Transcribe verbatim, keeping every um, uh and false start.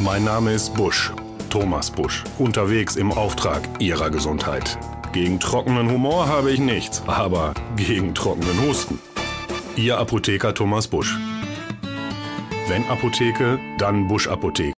Mein Name ist Busch, Thomas Busch, unterwegs im Auftrag Ihrer Gesundheit. Gegen trockenen Humor habe ich nichts, aber gegen trockenen Husten. Ihr Apotheker Thomas Busch. Wenn Apotheke, dann Busch Apotheke.